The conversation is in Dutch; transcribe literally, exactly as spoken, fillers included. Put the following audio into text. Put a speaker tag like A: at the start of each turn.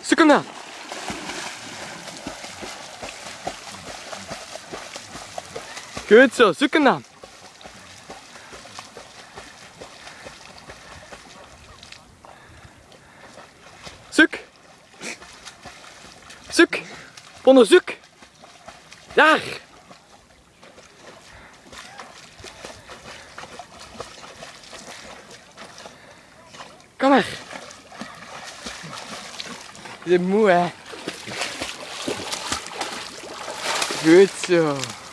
A: Zoek hem dan. Goed zo, zoek hem dan. Zoek. Zoek. Onderzoek. Daar. Kom maar. Je bent moe, hè. Goed zo.